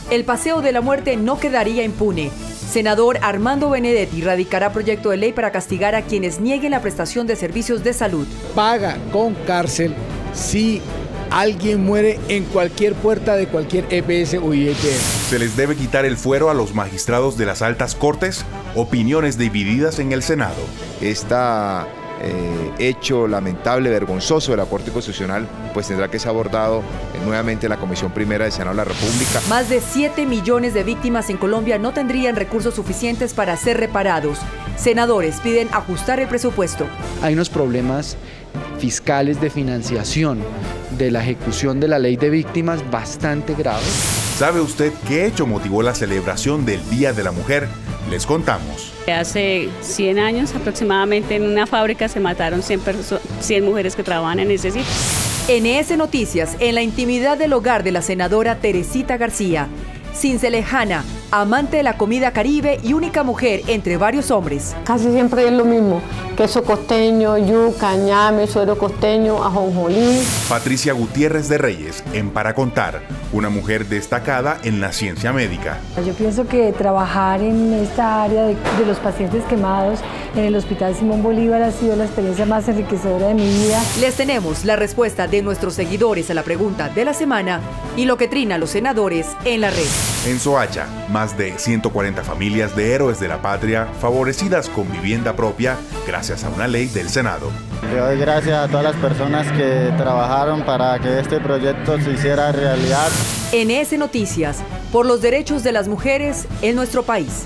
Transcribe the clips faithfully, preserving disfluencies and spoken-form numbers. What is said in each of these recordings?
El paseo de la muerte no quedaría impune. Senador Armando Benedetti radicará proyecto de ley para castigar a quienes nieguen la prestación de servicios de salud. Paga con cárcel si alguien muere en cualquier puerta de cualquier E P S o I E P S. ¿Se les debe quitar el fuero a los magistrados de las altas cortes? Opiniones divididas en el Senado. Esta eh, hecho lamentable, vergonzoso de la Corte Constitucional, pues tendrá que ser abordado eh, nuevamente en la Comisión Primera del Senado de la República. Más de siete millones de víctimas en Colombia no tendrían recursos suficientes para ser reparados. Senadores piden ajustar el presupuesto. Hay unos problemas fiscales de financiación de la ejecución de la ley de víctimas bastante graves. ¿Sabe usted qué hecho motivó la celebración del Día de la Mujer? Les contamos. Hace cien años aproximadamente en una fábrica se mataron cien, cien mujeres que trabajaban en ese sitio. N S Noticias, en la intimidad del hogar de la senadora Teresita García, cincelejana, amante de la comida caribe y única mujer entre varios hombres. Casi siempre es lo mismo, queso costeño, yuca, ñame, suero costeño, ajonjolí. Patricia Gutiérrez de Reyes, en Para Contar, una mujer destacada en la ciencia médica. Yo pienso que trabajar en esta área de, de los pacientes quemados en el Hospital Simón Bolívar ha sido la experiencia más enriquecedora de mi vida. Les tenemos la respuesta de nuestros seguidores a la pregunta de la semana y lo que trina a los senadores en la red. En Soacha, más de ciento cuarenta familias de héroes de la patria favorecidas con vivienda propia gracias a una ley del Senado. Le doy gracias a todas las personas que trabajaron para que este proyecto se hiciera realidad. N S Noticias, por los derechos de las mujeres en nuestro país.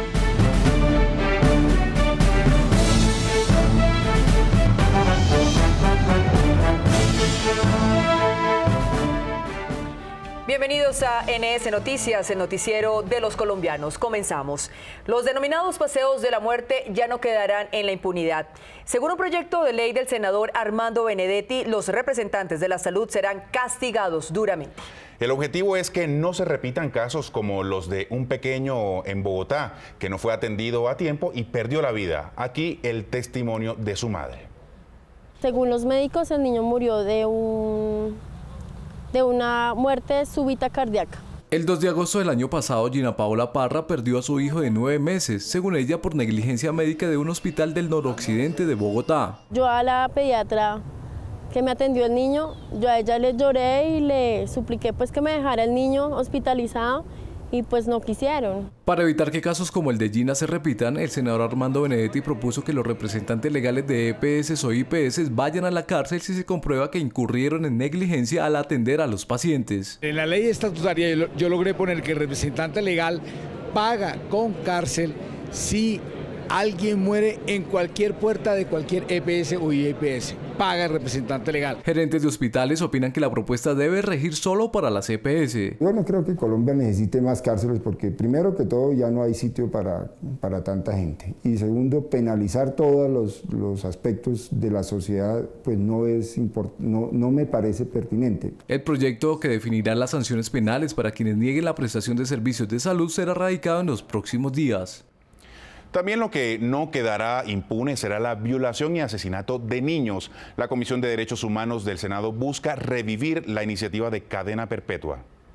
Bienvenidos a N S Noticias, el noticiero de los colombianos. Comenzamos. Los denominados paseos de la muerte ya no quedarán en la impunidad. Según un proyecto de ley del senador Armando Benedetti, los representantes de la salud serán castigados duramente. El objetivo es que no se repitan casos como los de un pequeño en Bogotá que no fue atendido a tiempo y perdió la vida. Aquí el testimonio de su madre. Según los médicos, el niño murió de un... de una muerte súbita cardíaca. El dos de agosto del año pasado, Gina Paola Parra perdió a su hijo de nueve meses, según ella por negligencia médica de un hospital del noroccidente de Bogotá. Yo a la pediatra que me atendió el niño, yo a ella le lloré y le supliqué pues que me dejara el niño hospitalizado y pues no quisieron. Para evitar que casos como el de Gina se repitan, el senador Armando Benedetti propuso que los representantes legales de E P S o I P S vayan a la cárcel si se comprueba que incurrieron en negligencia al atender a los pacientes. En la ley estatutaria yo, yo logré poner que el representante legal paga con cárcel si alguien muere en cualquier puerta de cualquier E P S o I P S. Paga el representante legal. Gerentes de hospitales opinan que la propuesta debe regir solo para las E P S. Yo no creo que Colombia necesite más cárceles porque primero que todo ya no hay sitio para, para tanta gente. Y segundo, penalizar todos los, los aspectos de la sociedad pues no, es import, no, no me parece pertinente. El proyecto que definirá las sanciones penales para quienes nieguen la prestación de servicios de salud será radicado en los próximos días. También lo que no quedará impune será la violación y asesinato de niños. La Comisión de Derechos Humanos del Senado busca revivir la iniciativa de cadena perpetua.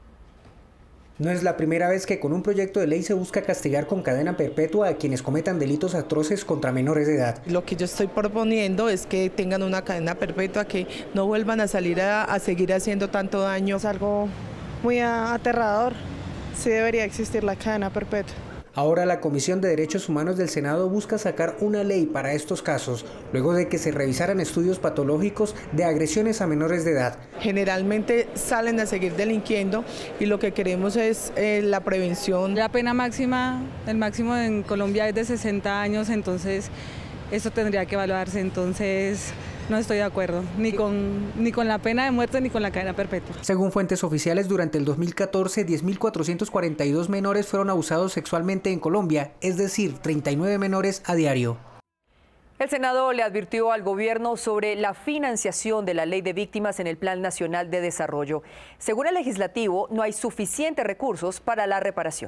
No es la primera vez que con un proyecto de ley se busca castigar con cadena perpetua a quienes cometan delitos atroces contra menores de edad. Lo que yo estoy proponiendo es que tengan una cadena perpetua, que no vuelvan a salir a, a seguir haciendo tanto daño. Es algo muy aterrador. Sí debería existir la cadena perpetua. Ahora la Comisión de Derechos Humanos del Senado busca sacar una ley para estos casos, luego de que se revisaran estudios patológicos de agresiones a menores de edad. Generalmente salen a seguir delinquiendo y lo que queremos es eh, la prevención. La pena máxima, el máximo en Colombia es de sesenta años, entonces eso tendría que evaluarse, entonces no estoy de acuerdo, ni con, ni con la pena de muerte ni con la cadena perpetua. Según fuentes oficiales, durante el dos mil catorce, diez mil cuatrocientos cuarenta y dos menores fueron abusados sexualmente en Colombia, es decir, treinta y nueve menores a diario. El Senado le advirtió al gobierno sobre la financiación de la Ley de Víctimas en el Plan Nacional de Desarrollo. Según el legislativo, no hay suficientes recursos para la reparación.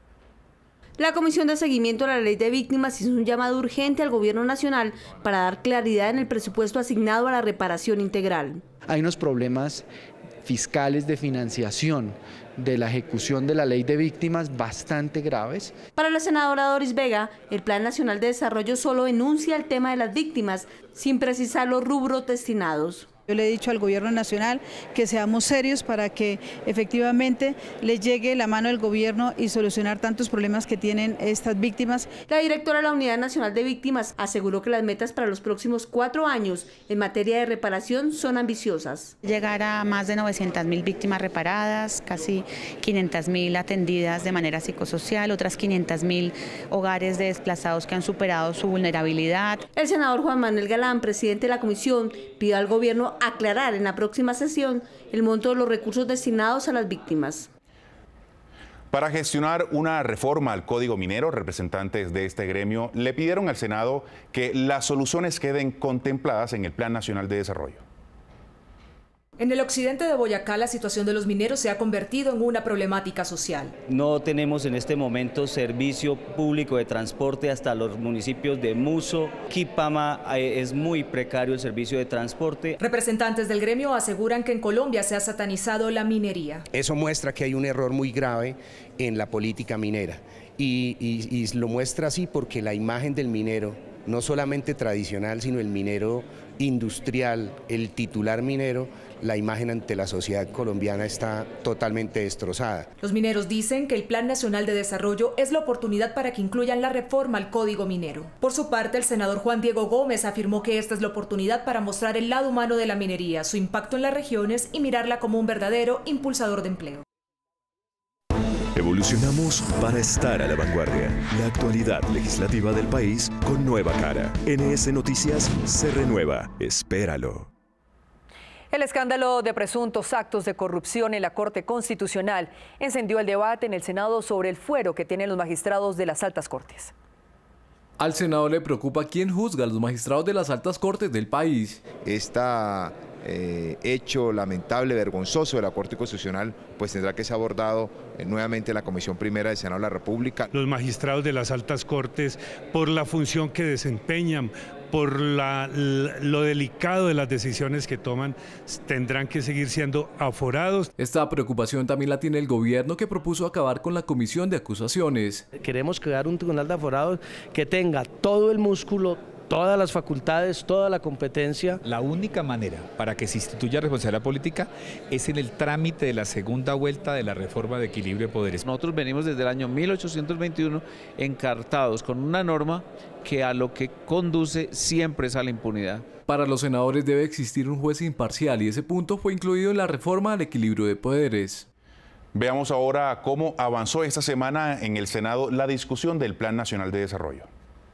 La Comisión de Seguimiento a la Ley de Víctimas hizo un llamado urgente al Gobierno Nacional para dar claridad en el presupuesto asignado a la reparación integral. Hay unos problemas fiscales de financiación de la ejecución de la ley de víctimas bastante graves. Para la senadora Doris Vega, el Plan Nacional de Desarrollo solo enuncia el tema de las víctimas, sin precisar los rubros destinados. Yo le he dicho al gobierno nacional que seamos serios para que efectivamente les llegue la mano del gobierno y solucionar tantos problemas que tienen estas víctimas. La directora de la Unidad Nacional de Víctimas aseguró que las metas para los próximos cuatro años en materia de reparación son ambiciosas. Llegar a más de novecientas mil víctimas reparadas, casi quinientas mil atendidas de manera psicosocial, otras quinientas mil hogares de desplazados que han superado su vulnerabilidad. El senador Juan Manuel Galán, presidente de la comisión, pidió al gobierno aclarar en la próxima sesión el monto de los recursos destinados a las víctimas. Para gestionar una reforma al Código Minero, representantes de este gremio le pidieron al Senado que las soluciones queden contempladas en el Plan Nacional de Desarrollo. En el occidente de Boyacá, la situación de los mineros se ha convertido en una problemática social. No tenemos en este momento servicio público de transporte hasta los municipios de Muso, Quipama, es muy precario el servicio de transporte. Representantes del gremio aseguran que en Colombia se ha satanizado la minería. Eso muestra que hay un error muy grave en la política minera y, y, y lo muestra así porque la imagen del minero, no solamente tradicional, sino el minero industrial, el titular minero, la imagen ante la sociedad colombiana está totalmente destrozada. Los mineros dicen que el Plan Nacional de Desarrollo es la oportunidad para que incluyan la reforma al Código Minero. Por su parte, el senador Juan Diego Gómez afirmó que esta es la oportunidad para mostrar el lado humano de la minería, su impacto en las regiones y mirarla como un verdadero impulsador de empleo. Evolucionamos para estar a la vanguardia. La actualidad legislativa del país con nueva cara. N S Noticias se renueva. Espéralo. El escándalo de presuntos actos de corrupción en la Corte Constitucional encendió el debate en el Senado sobre el fuero que tienen los magistrados de las altas cortes. Al Senado le preocupa quién juzga a los magistrados de las altas cortes del país. Esta eh, hecho lamentable, vergonzoso de la Corte Constitucional, pues tendrá que ser abordado eh, nuevamente en la Comisión Primera del Senado de la República. Los magistrados de las altas cortes, por la función que desempeñan, por la, lo delicado de las decisiones que toman, tendrán que seguir siendo aforados. Esta preocupación también la tiene el gobierno, que propuso acabar con la comisión de acusaciones. Queremos crear un tribunal de aforados que tenga todo el músculo, todas las facultades, toda la competencia. La única manera para que se instituya responsabilidad política es en el trámite de la segunda vuelta de la reforma de equilibrio de poderes. Nosotros venimos desde el año mil ochocientos veintiuno encartados con una norma que a lo que conduce siempre es a la impunidad. Para los senadores debe existir un juez imparcial y ese punto fue incluido en la reforma al equilibrio de poderes. Veamos ahora cómo avanzó esta semana en el Senado la discusión del Plan Nacional de Desarrollo.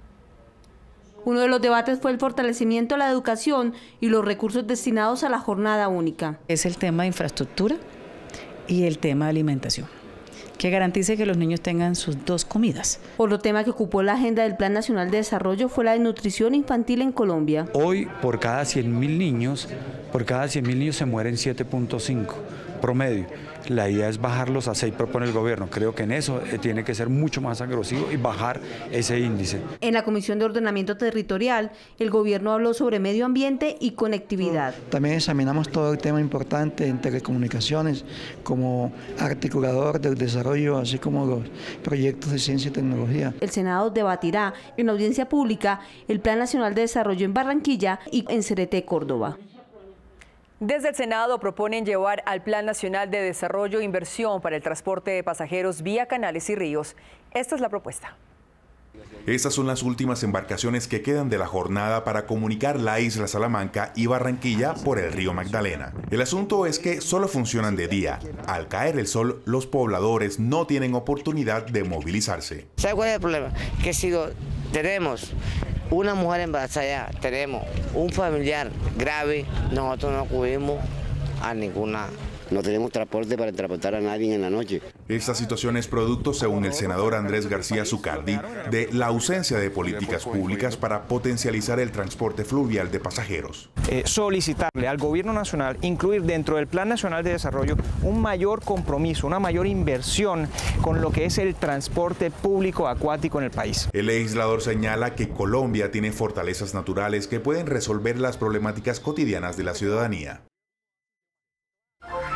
Uno de los debates fue el fortalecimiento de la educación y los recursos destinados a la jornada única. Es el tema de infraestructura y el tema de alimentación, que garantice que los niños tengan sus dos comidas. Otro tema que ocupó la agenda del Plan Nacional de Desarrollo fue la desnutrición infantil en Colombia. Hoy, por cada cien mil niños, por cada cien mil niños se mueren siete punto cinco promedio. La idea es bajarlos a seis, propone el gobierno. Creo que en eso tiene que ser mucho más agresivo y bajar ese índice. En la Comisión de Ordenamiento Territorial, el gobierno habló sobre medio ambiente y conectividad. También examinamos todo el tema importante en telecomunicaciones como articulador del desarrollo, así como los proyectos de ciencia y tecnología. El Senado debatirá en audiencia pública el Plan Nacional de Desarrollo en Barranquilla y en Cereté, Córdoba. Desde el Senado proponen llevar al Plan Nacional de Desarrollo inversión para el transporte de pasajeros vía canales y ríos. Esta es la propuesta. Estas son las últimas embarcaciones que quedan de la jornada para comunicar la isla Salamanca y Barranquilla por el río Magdalena. El asunto es que solo funcionan de día. Al caer el sol, los pobladores no tienen oportunidad de movilizarse. ¿Sabe cuál es el problema? Que si lo tenemos una mujer embarazada, tenemos un familiar grave, nosotros no acudimos a ninguna. No tenemos transporte para transportar a nadie en la noche. Esta situación es producto, según el senador Andrés García Zucardi, de la ausencia de políticas públicas para potencializar el transporte fluvial de pasajeros. Eh, solicitarle al Gobierno Nacional incluir dentro del Plan Nacional de Desarrollo un mayor compromiso, una mayor inversión con lo que es el transporte público acuático en el país. El legislador señala que Colombia tiene fortalezas naturales que pueden resolver las problemáticas cotidianas de la ciudadanía.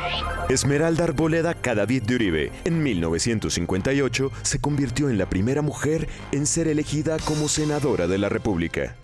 Esmeralda Arboleda Cadavid de Uribe, en mil novecientos cincuenta y ocho, se convirtió en la primera mujer en ser elegida como senadora de la República.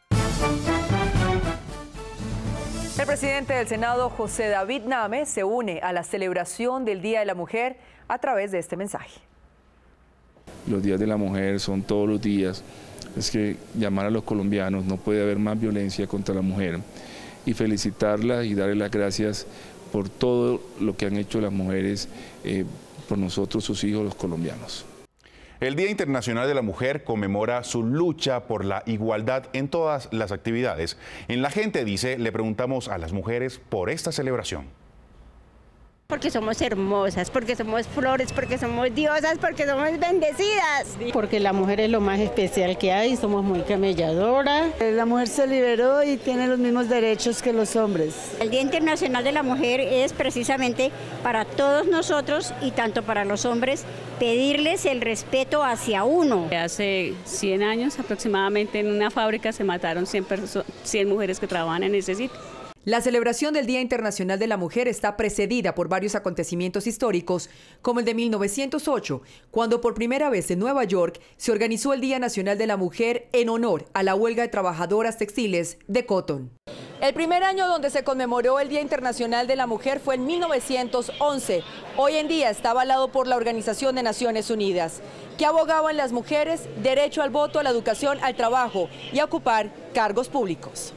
El presidente del Senado, José David Name, se une a la celebración del Día de la Mujer a través de este mensaje. Los días de la mujer son todos los días. Es que llamar a los colombianos, no puede haber más violencia contra la mujer. Y felicitarla y darle las gracias por todo lo que han hecho las mujeres eh, por nosotros, sus hijos, los colombianos. El Día Internacional de la Mujer conmemora su lucha por la igualdad en todas las actividades. En La Gente Dice, le preguntamos a las mujeres por esta celebración. Porque somos hermosas, porque somos flores, porque somos diosas, porque somos bendecidas. Porque la mujer es lo más especial que hay, somos muy camelladoras. La mujer se liberó y tiene los mismos derechos que los hombres. El Día Internacional de la Mujer es precisamente para todos nosotros y tanto para los hombres pedirles el respeto hacia uno. Hace cien años aproximadamente en una fábrica se mataron cien, cien mujeres que trabajan en ese sitio. La celebración del Día Internacional de la Mujer está precedida por varios acontecimientos históricos, como el de mil novecientos ocho, cuando por primera vez en Nueva York se organizó el Día Nacional de la Mujer en honor a la huelga de trabajadoras textiles de Cotton. El primer año donde se conmemoró el Día Internacional de la Mujer fue en mil novecientos once. Hoy en día está avalado por la Organización de Naciones Unidas, que abogaba en las mujeres derecho al voto, a la educación, al trabajo y a ocupar cargos públicos.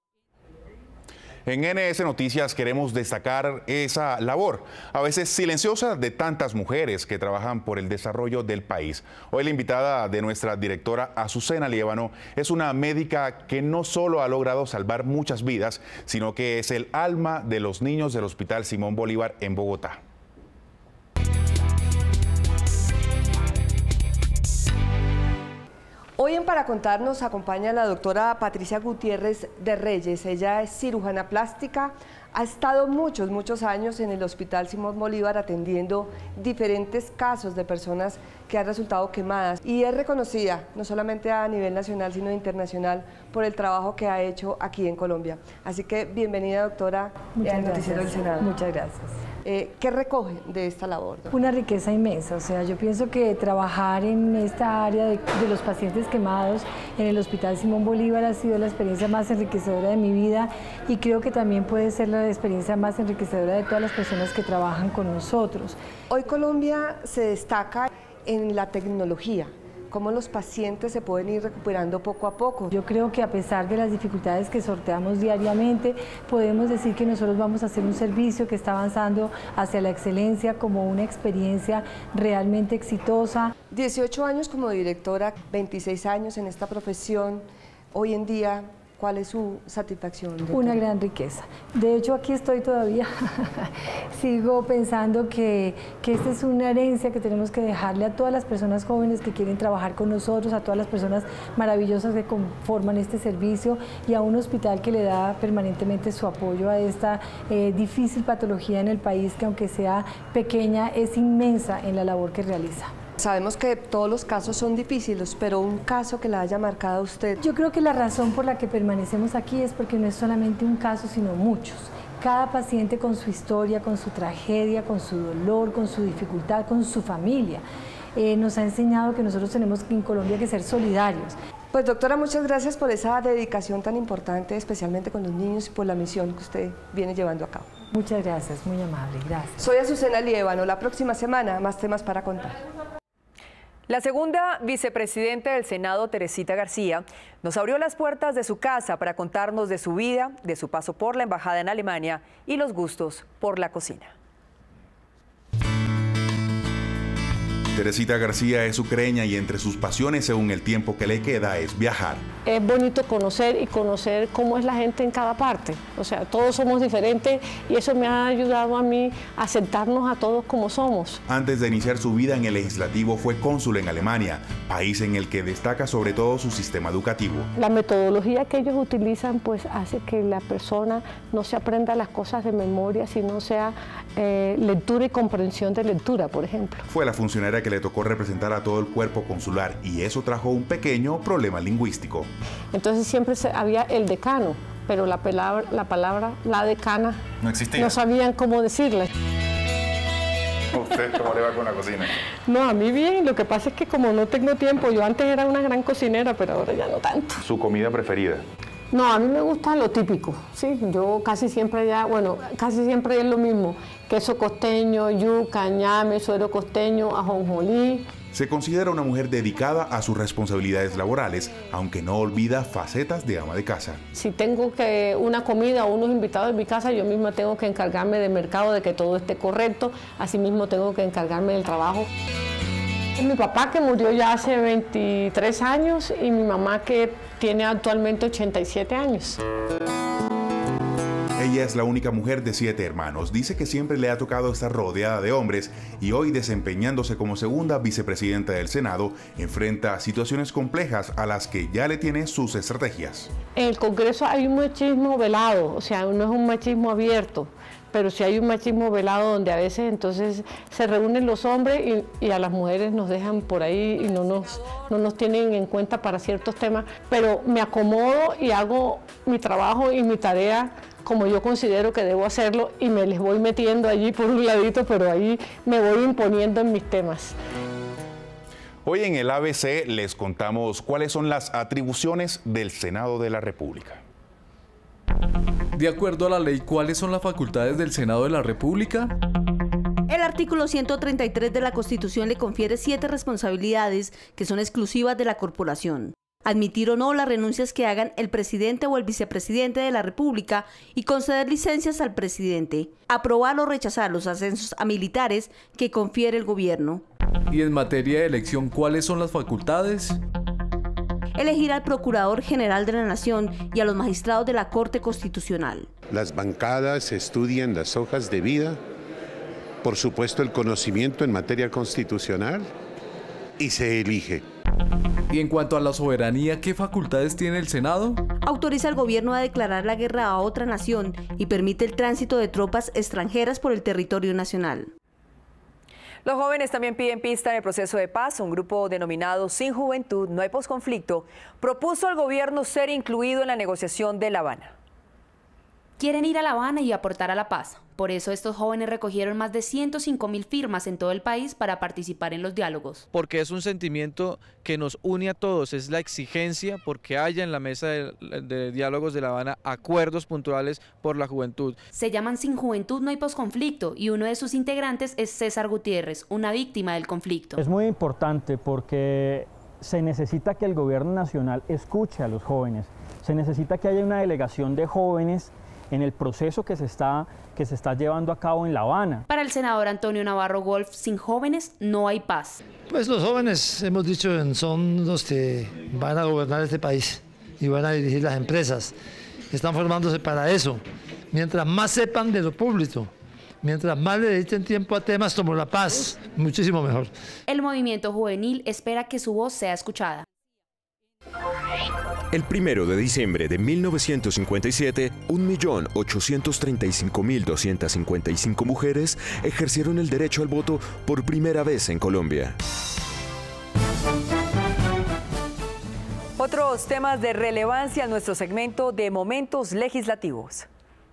En N S Noticias queremos destacar esa labor, a veces silenciosa, de tantas mujeres que trabajan por el desarrollo del país. Hoy la invitada de nuestra directora Azucena Liévano es una médica que no solo ha logrado salvar muchas vidas, sino que es el alma de los niños del Hospital Simón Bolívar en Bogotá. Hoy en Para Contar nos acompaña la doctora Patricia Gutiérrez de Reyes. Ella es cirujana plástica, ha estado muchos, muchos años en el Hospital Simón Bolívar atendiendo diferentes casos de personas que han resultado quemadas y es reconocida no solamente a nivel nacional sino internacional por el trabajo que ha hecho aquí en Colombia. Así que bienvenida, doctora, al Noticiero del Senado. Muchas gracias. Eh, ¿Qué recoge de esta labor, doctora? Una riqueza inmensa, o sea, yo pienso que trabajar en esta área de, de los pacientes quemados en el Hospital Simón Bolívar ha sido la experiencia más enriquecedora de mi vida y creo que también puede ser la experiencia más enriquecedora de todas las personas que trabajan con nosotros. Hoy Colombia se destaca en la tecnología. ¿Cómo los pacientes se pueden ir recuperando poco a poco? Yo creo que a pesar de las dificultades que sorteamos diariamente, podemos decir que nosotros vamos a hacer un servicio que está avanzando hacia la excelencia como una experiencia realmente exitosa. dieciocho años como directora, veintiséis años en esta profesión. Hoy en día, ¿cuál es su satisfacción? Una gran riqueza. De hecho, aquí estoy todavía. Sigo pensando que, que esta es una herencia que tenemos que dejarle a todas las personas jóvenes que quieren trabajar con nosotros, a todas las personas maravillosas que conforman este servicio y a un hospital que le da permanentemente su apoyo a esta eh, difícil patología en el país, que aunque sea pequeña, es inmensa en la labor que realiza. Sabemos que todos los casos son difíciles, pero un caso que la haya marcado a usted. Yo creo que la razón por la que permanecemos aquí es porque no es solamente un caso, sino muchos. Cada paciente con su historia, con su tragedia, con su dolor, con su dificultad, con su familia. Eh, nos ha enseñado que nosotros tenemos en Colombia que ser solidarios. Pues doctora, muchas gracias por esa dedicación tan importante, especialmente con los niños y por la misión que usted viene llevando a cabo. Muchas gracias, muy amable, gracias. Soy Azucena Liévano, la próxima semana más temas para contar. La segunda vicepresidenta del Senado, Teresita García, nos abrió las puertas de su casa para contarnos de su vida, de su paso por la embajada en Alemania y los gustos por la cocina. Teresita García es ucreña y entre sus pasiones, según el tiempo que le queda, es viajar. Es bonito conocer y conocer cómo es la gente en cada parte. O sea, todos somos diferentes y eso me ha ayudado a mí a aceptarnos a todos como somos. Antes de iniciar su vida en el legislativo fue cónsul en Alemania, país en el que destaca sobre todo su sistema educativo. La metodología que ellos utilizan pues hace que la persona no se aprenda las cosas de memoria, sino sea eh, lectura y comprensión de lectura, por ejemplo. Fue la funcionaria que le tocó representar a todo el cuerpo consular y eso trajo un pequeño problema lingüístico. Entonces siempre se, había el decano, pero la palabra, la palabra, la decana, no existía. No sabían cómo decirle. ¿Usted cómo le va con la cocina? No, a mí bien, lo que pasa es que como no tengo tiempo, yo antes era una gran cocinera, pero ahora ya no tanto. ¿Su comida preferida? No, a mí me gusta lo típico, sí, yo casi siempre ya, bueno, casi siempre es lo mismo, queso costeño, yuca, ñame, suero costeño, ajonjolí. Se considera una mujer dedicada a sus responsabilidades laborales, aunque no olvida facetas de ama de casa. Si tengo que una comida o unos invitados en mi casa, yo misma tengo que encargarme del mercado, de que todo esté correcto, asimismo tengo que encargarme del trabajo. Mi papá, que murió ya hace veintitrés años, y mi mamá, que tiene actualmente ochenta y siete años. Ella es la única mujer de siete hermanos. Dice que siempre le ha tocado estar rodeada de hombres y hoy, desempeñándose como segunda vicepresidenta del Senado, enfrenta situaciones complejas a las que ya le tiene sus estrategias. En el Congreso hay un machismo velado, o sea, no es un machismo abierto, pero sí hay un machismo velado donde a veces entonces se reúnen los hombres y, y a las mujeres nos dejan por ahí y no nos, no nos tienen en cuenta para ciertos temas, pero me acomodo y hago mi trabajo y mi tarea como yo considero que debo hacerlo y me les voy metiendo allí por un ladito, pero ahí me voy imponiendo en mis temas. Hoy en el A B C les contamos cuáles son las atribuciones del Senado de la República. De acuerdo a la ley, ¿cuáles son las facultades del Senado de la República? El artículo ciento treinta y tres de la Constitución le confiere siete responsabilidades que son exclusivas de la corporación. Admitir o no las renuncias que hagan el presidente o el vicepresidente de la República y conceder licencias al presidente. Aprobar o rechazar los ascensos a militares que confiere el gobierno. Y en materia de elección, ¿cuáles son las facultades? Elegir al Procurador General de la Nación y a los magistrados de la Corte Constitucional. Las bancadas estudian las hojas de vida, por supuesto el conocimiento en materia constitucional, y se elige. Y en cuanto a la soberanía, ¿qué facultades tiene el Senado? Autoriza al gobierno a declarar la guerra a otra nación y permite el tránsito de tropas extranjeras por el territorio nacional. Los jóvenes también piden pista en el proceso de paz. Un grupo denominado Sin Juventud, No hay Posconflicto propuso al gobierno ser incluido en la negociación de La Habana. Quieren ir a La Habana y aportar a la paz. Por eso estos jóvenes recogieron más de ciento cinco mil firmas en todo el país para participar en los diálogos. Porque es un sentimiento que nos une a todos, es la exigencia porque haya en la mesa de, de diálogos de La Habana acuerdos puntuales por la juventud. Se llaman Sin Juventud No hay Posconflicto y uno de sus integrantes es César Gutiérrez, una víctima del conflicto. Es muy importante porque se necesita que el gobierno nacional escuche a los jóvenes, se necesita que haya una delegación de jóvenes en el proceso que se está, que se está llevando a cabo en La Habana. Para el senador Antonio Navarro Wolf, sin jóvenes no hay paz. Pues los jóvenes, hemos dicho, son los que van a gobernar este país y van a dirigir las empresas. Están formándose para eso. Mientras más sepan de lo público, mientras más le dediquen tiempo a temas como la paz, muchísimo mejor. El movimiento juvenil espera que su voz sea escuchada. El primero de diciembre de mil novecientos cincuenta y siete, un millón ochocientos treinta y cinco mil doscientas cincuenta y cinco mujeres ejercieron el derecho al voto por primera vez en Colombia. Otros temas de relevancia en nuestro segmento de momentos legislativos.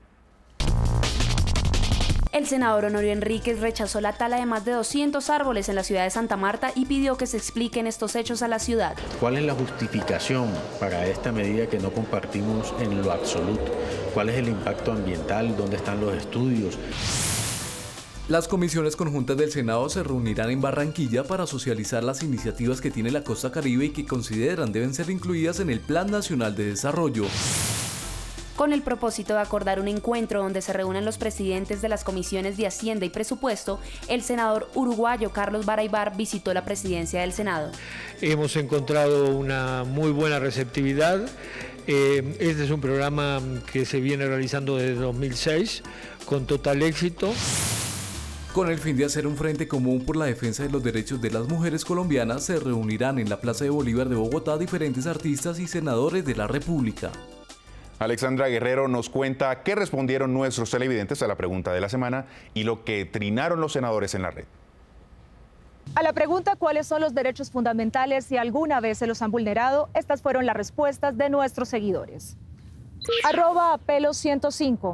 El senador Honorio Enríquez rechazó la tala de más de doscientos árboles en la ciudad de Santa Marta y pidió que se expliquen estos hechos a la ciudad. ¿Cuál es la justificación para esta medida que no compartimos en lo absoluto? ¿Cuál es el impacto ambiental? ¿Dónde están los estudios? Las comisiones conjuntas del Senado se reunirán en Barranquilla para socializar las iniciativas que tiene la Costa Caribe y que consideran deben ser incluidas en el Plan Nacional de Desarrollo. Con el propósito de acordar un encuentro donde se reúnan los presidentes de las comisiones de Hacienda y Presupuesto, el senador uruguayo Carlos Baraybar visitó la presidencia del Senado. Hemos encontrado una muy buena receptividad. Eh, este es un programa que se viene realizando desde dos mil seis con total éxito. Con el fin de hacer un frente común por la defensa de los derechos de las mujeres colombianas, se reunirán en la Plaza de Bolívar de Bogotá diferentes artistas y senadores de la República. Alexandra Guerrero nos cuenta qué respondieron nuestros televidentes a la pregunta de la semana y lo que trinaron los senadores en la red. A la pregunta ¿cuáles son los derechos fundamentales si alguna vez se los han vulnerado? Estas fueron las respuestas de nuestros seguidores. Arroba apelo ciento cinco.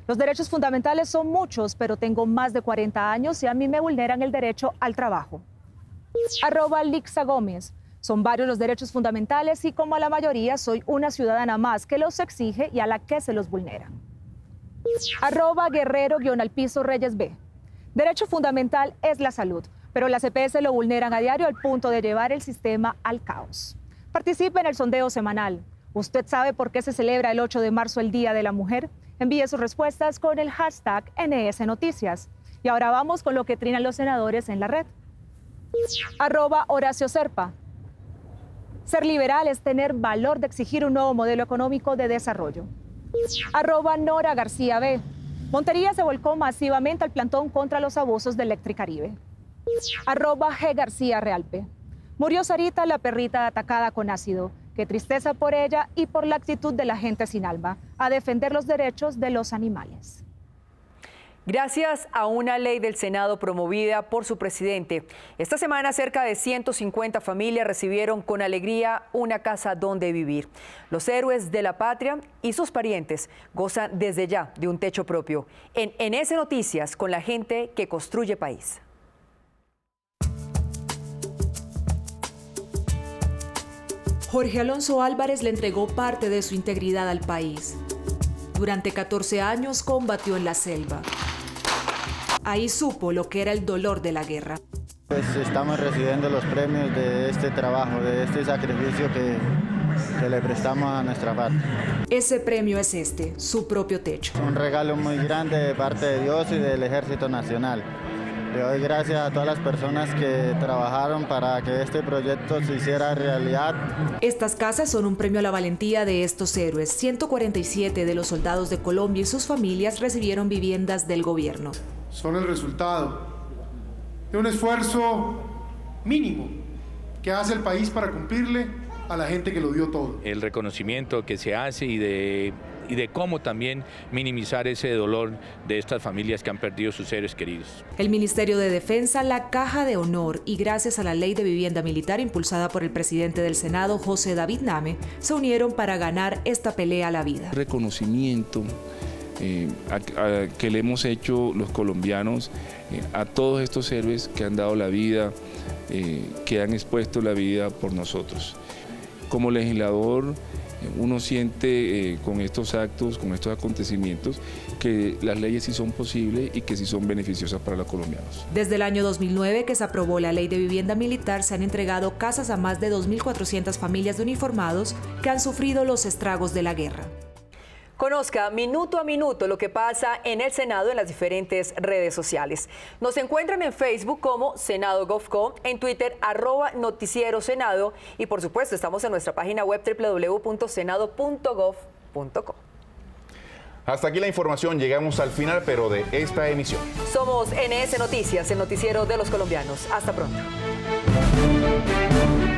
Los derechos fundamentales son muchos, pero tengo más de cuarenta años y a mí me vulneran el derecho al trabajo. Arroba Lixa Gómez. Son varios los derechos fundamentales y como a la mayoría soy una ciudadana más que los exige y a la que se los vulnera. Arroba Guerrero-Alpizo Reyes B. Derecho fundamental es la salud, pero las E P S lo vulneran a diario al punto de llevar el sistema al caos. Participe en el sondeo semanal. ¿Usted sabe por qué se celebra el ocho de marzo el Día de la Mujer? Envíe sus respuestas con el hashtag N S Noticias. Y ahora vamos con lo que trinan los senadores en la red. Arroba Horacio Serpa. Ser liberal es tener valor de exigir un nuevo modelo económico de desarrollo. Arroba Nora García B. Montería se volcó masivamente al plantón contra los abusos de Electricaribe. Arroba G García Realpe. Murió Sarita, la perrita atacada con ácido. Qué tristeza por ella y por la actitud de la gente sin alma a defender los derechos de los animales. Gracias a una ley del Senado promovida por su presidente, esta semana cerca de ciento cincuenta familias recibieron con alegría una casa donde vivir. Los héroes de la patria y sus parientes gozan desde ya de un techo propio. En N S Noticias, con la gente que construye país. Jorge Alonso Álvarez le entregó parte de su integridad al país. Durante catorce años combatió en la selva. Ahí supo lo que era el dolor de la guerra. Pues estamos recibiendo los premios de este trabajo, de este sacrificio que, que le prestamos a nuestra patria. Ese premio es este, su propio techo. Un regalo muy grande de parte de Dios y del Ejército Nacional. Le doy gracias a todas las personas que trabajaron para que este proyecto se hiciera realidad. Estas casas son un premio a la valentía de estos héroes. ciento cuarenta y siete de los soldados de Colombia y sus familias recibieron viviendas del gobierno. Son el resultado de un esfuerzo mínimo que hace el país para cumplirle a la gente que lo dio todo. El reconocimiento que se hace y de, y de cómo también minimizar ese dolor de estas familias que han perdido sus seres queridos. El Ministerio de Defensa, la Caja de Honor y gracias a la Ley de Vivienda Militar impulsada por el presidente del Senado, José David Name, se unieron para ganar esta pelea a la vida. Reconocimiento Eh, a, a, que le hemos hecho los colombianos eh, a todos estos héroes que han dado la vida, eh, que han expuesto la vida por nosotros. Como legislador, eh, uno siente eh, con estos actos, con estos acontecimientos, que las leyes sí son posibles y que sí son beneficiosas para los colombianos. Desde el año dos mil nueve que se aprobó la Ley de Vivienda Militar, se han entregado casas a más de dos mil cuatrocientas familias de uniformados que han sufrido los estragos de la guerra. Conozca minuto a minuto lo que pasa en el Senado en las diferentes redes sociales. Nos encuentran en Facebook como Senado Gov Co, en Twitter arroba Noticiero Senado y por supuesto estamos en nuestra página web doble u doble u doble u punto senado punto gov punto co. Hasta aquí la información, llegamos al final pero de esta emisión. Somos N S Noticias, el noticiero de los colombianos. Hasta pronto.